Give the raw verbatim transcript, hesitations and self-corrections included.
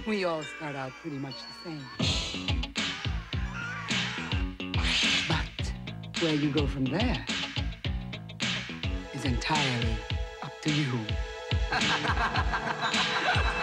We all start out pretty much the same. But where you go from there is entirely up to you.